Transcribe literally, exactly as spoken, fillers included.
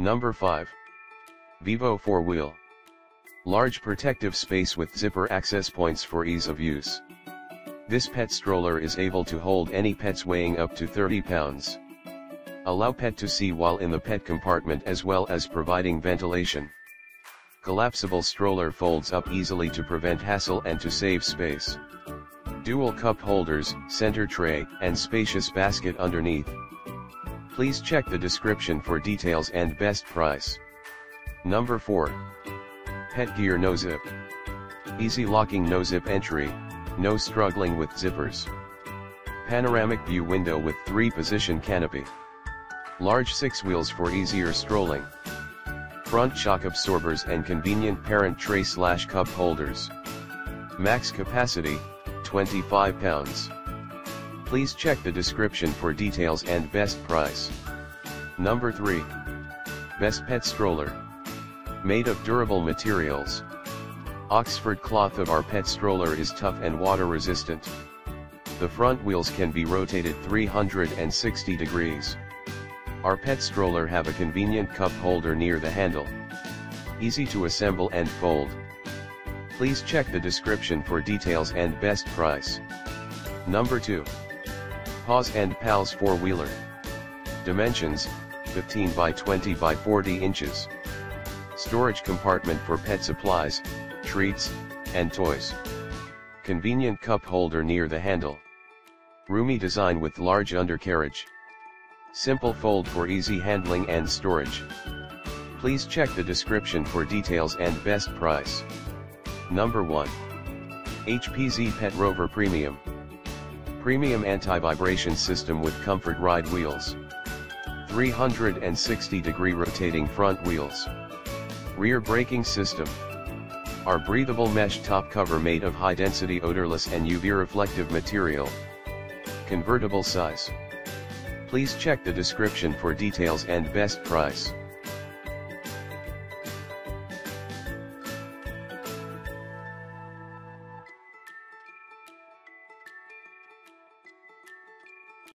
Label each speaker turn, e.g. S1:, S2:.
S1: Number five. Vivo four wheel. Large protective space with zipper access points for ease of use. This pet stroller is able to hold any pets weighing up to thirty pounds. Allow pet to see while in the pet compartment as well as providing ventilation. Collapsible stroller folds up easily to prevent hassle and to save space. Dual cup holders, center tray, and spacious basket underneath. Please check the description for details and best price. Number four. Pet Gear No Zip. Easy locking no zip entry, no struggling with zippers. Panoramic view window with three position canopy. Large six wheels for easier strolling. Front shock absorbers and convenient parent tray slash cup holders. Max capacity, twenty-five pounds. Please check the description for details and best price. Number three. Best Pet Stroller. Made of durable materials. Oxford cloth of our pet stroller is tough and water resistant. The front wheels can be rotated three hundred sixty degrees. Our pet stroller have a convenient cup holder near the handle. Easy to assemble and fold. Please check the description for details and best price. Number two. Paws and Pals four wheeler. Dimensions, fifteen by twenty by forty inches. Storage compartment for pet supplies, treats, and toys. Convenient cup holder near the handle. Roomy design with large undercarriage. Simple fold for easy handling and storage. Please check the description for details and best price. Number one. H P Z Pet Rover Premium. Premium anti-vibration system with comfort ride wheels. three hundred sixty degree rotating front wheels. Rear braking system. Our breathable mesh top cover made of high-density odorless and U V reflective material. Convertible size. Please check the description for details and best price.